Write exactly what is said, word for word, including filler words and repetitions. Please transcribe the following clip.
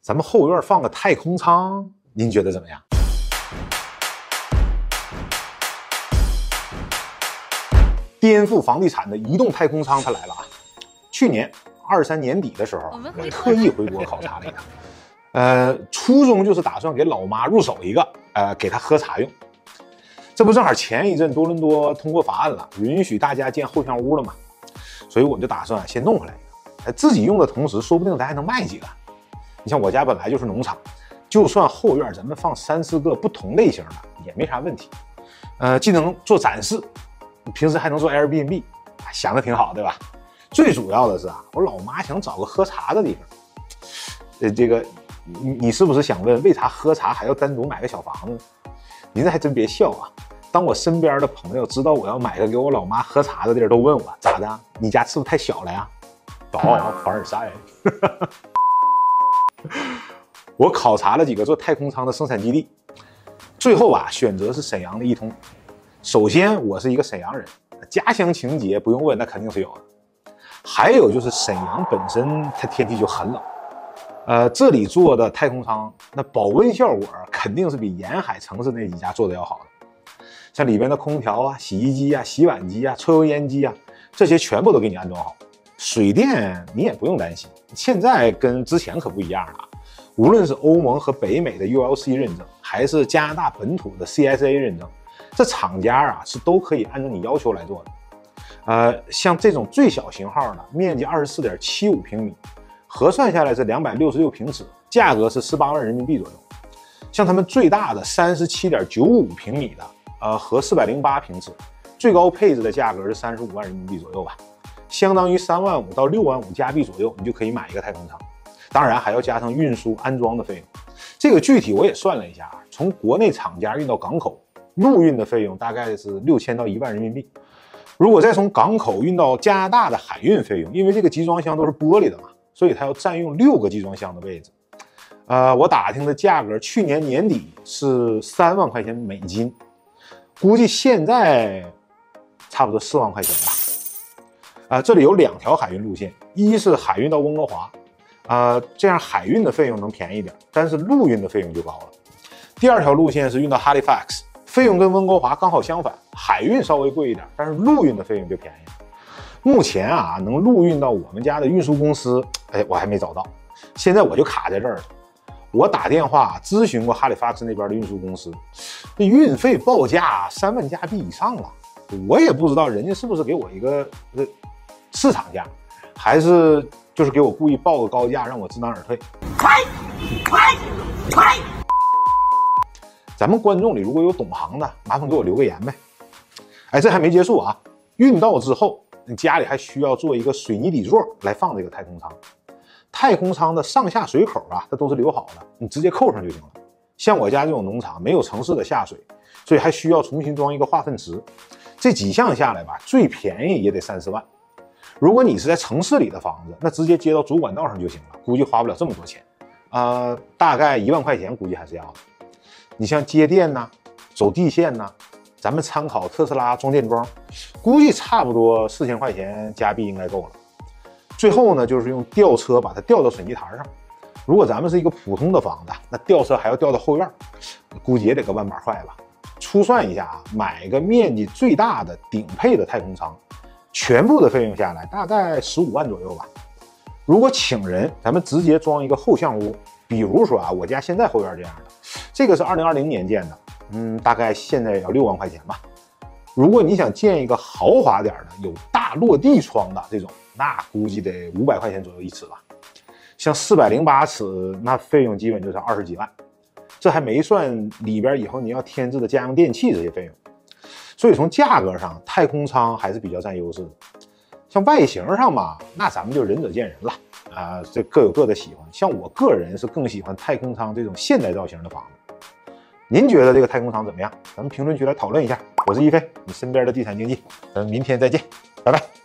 咱们后院放个太空舱，您觉得怎么样？颠覆房地产的移动太空舱它来了啊！去年二三年底的时候，我特意回国考察了一趟，呃，初衷就是打算给老妈入手一个，呃，给她喝茶用。这不正好前一阵多伦多通过法案了，允许大家建后巷屋了嘛，所以我就打算先弄回来一个，自己用的同时，说不定咱还能卖几个。你像我家本来就是农场，就算后院咱们放三四个不同类型的也没啥问题。呃，既能做展示，平时还能做 Airbnb， 想的挺好，对吧？最主要的是啊，我老妈想找个喝茶的地方。呃，这个你你是不是想问，为啥喝茶还要单独买个小房子？您这还真别笑啊！当我身边的朋友知道我要买个给我老妈喝茶的地儿，都问我咋的？你家是不是太小了呀？哦，凡尔赛。我考察了几个做太空舱的生产基地，最后啊选择是沈阳的一通。首先，我是一个沈阳人，家乡情节不用问，那肯定是有的。还有就是沈阳本身它天气就很冷，呃，这里做的太空舱那保温效果肯定是比沿海城市那几家做的要好的。像里边的空调啊、洗衣机啊、洗碗机啊、抽油烟机啊，这些全部都给你安装好。水电你也不用担心，现在跟之前可不一样了。无论是欧盟和北美的 U L C 认证，还是加拿大本土的 C S A 认证，这厂家啊是都可以按照你要求来做的。呃，像这种最小型号的，面积 二十四点七五平米，核算下来是两百六十六平尺，价格是十八万人民币左右。像他们最大的 三十七点九五平米的，呃，和四百零八平尺，最高配置的价格是三十五万人民币左右吧，相当于三万五到六万五加币左右，你就可以买一个太空舱。当然还要加上运输安装的费用，这个具体我也算了一下，从国内厂家运到港口，陆运的费用大概是六千到一万人民币。如果再从港口运到加拿大的海运费用，因为这个集装箱都是玻璃的嘛，所以它要占用六个集装箱的位置。呃，我打听的价格，去年年底是三万块钱美金，估计现在差不多四万块钱吧。啊、呃，这里有两条海运路线，一是海运到温哥华。呃，这样海运的费用能便宜点，但是陆运的费用就高了。第二条路线是运到 Halifax， 费用跟温哥华刚好相反，海运稍微贵一点，但是陆运的费用就便宜了。目前啊，能陆运到我们家的运输公司，哎，我还没找到，现在我就卡在这儿了。我打电话咨询过 Halifax 那边的运输公司，这运费报价三万加币以上了，我也不知道人家是不是给我一个呃市场价，还是就是给我故意报个高价让我知难而退。快快快！咱们观众里如果有懂行的，麻烦给我留个言呗。哎，这还没结束啊！运到之后，你家里还需要做一个水泥底座来放这个太空舱。太空舱的上下水口啊，它都是留好的，你直接扣上就行了。像我家这种农场没有城市的下水，所以还需要重新装一个化粪池。这几项下来吧，最便宜也得三四万。如果你是在城市里的房子，那直接接到主管道上就行了，估计花不了这么多钱，呃，大概一万块钱估计还是要的。你像接电呐、走地线呐，咱们参考特斯拉装电桩，估计差不多四千块钱加币应该够了。最后呢，就是用吊车把它吊到水泥台上。如果咱们是一个普通的房子，那吊车还要吊到后院，估计也得个万把块吧。粗算一下啊，买一个面积最大的顶配的太空舱，全部的费用下来大概十五万左右吧。如果请人，咱们直接装一个后巷屋，比如说啊，我家现在后院这样的，这个是二零二零年建的，嗯，大概现在要六万块钱吧。如果你想建一个豪华点的，有大落地窗的这种，那估计得五百块钱左右一尺吧。像四百零八尺，那费用基本就是二十几万，这还没算里边以后你要添置的家用电器这些费用。所以从价格上，太空舱还是比较占优势的。像外形上嘛，那咱们就仁者见仁了啊、呃，这各有各的喜欢。像我个人是更喜欢太空舱这种现代造型的房子。您觉得这个太空舱怎么样？咱们评论区来讨论一下。我是一飞，你身边的地产经纪，咱们明天再见，拜拜。